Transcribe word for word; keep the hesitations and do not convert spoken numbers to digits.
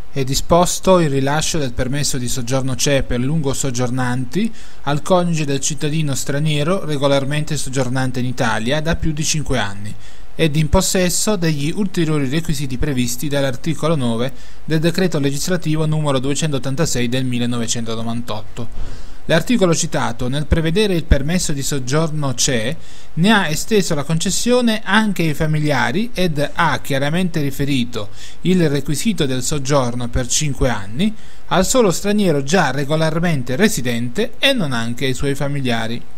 È disposto il rilascio del permesso di soggiorno C E per lungo soggiornanti al coniuge del cittadino straniero regolarmente soggiornante in Italia da più di cinque anni ed in possesso degli ulteriori requisiti previsti dall'articolo nove del decreto legislativo numero duecentottantasei del millenovecentonovantotto. L'articolo citato, nel prevedere il permesso di soggiorno C E, ne ha esteso la concessione anche ai familiari ed ha chiaramente riferito il requisito del soggiorno per cinque anni al solo straniero già regolarmente residente e non anche ai suoi familiari.